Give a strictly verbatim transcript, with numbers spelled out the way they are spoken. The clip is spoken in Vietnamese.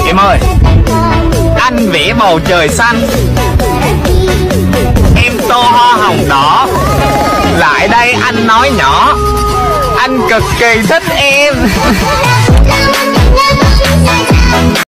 Em ơi, anh vẽ bầu trời xanh, em tô hoa hồng đỏ. Lại đây anh nói nhỏ, anh cực kỳ thích em.